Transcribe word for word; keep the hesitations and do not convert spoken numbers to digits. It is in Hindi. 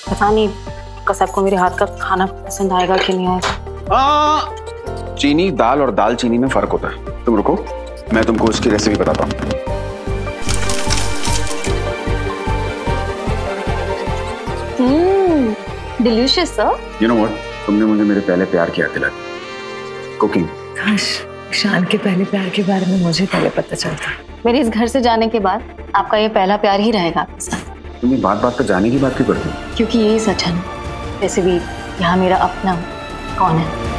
पता नहीं कसब को मेरे हाथ का खाना पसंद आएगा कि नहीं आएगा। चीनी दाल और दाल चीनी में फर्क होता है। तुम रुको, मैं तुमको उसकी रेसिपी बताता हूँ। Hmm, delicious sir. You know what, तुमने मुझे मेरे पहले प्यार की याद दिलाई, कुकिंग। काश ईशान के पहले प्यार के बारे में मुझे पहले पता चलता। मेरे इस घर से जाने के बाद आपका ये पहला प्यार ही रहेगा आपके साथ। तुम बात बात पर जाने की बात क्यों करती हो? क्योंकि यही सच है ना, वैसे भी यहाँ मेरा अपना कौन है।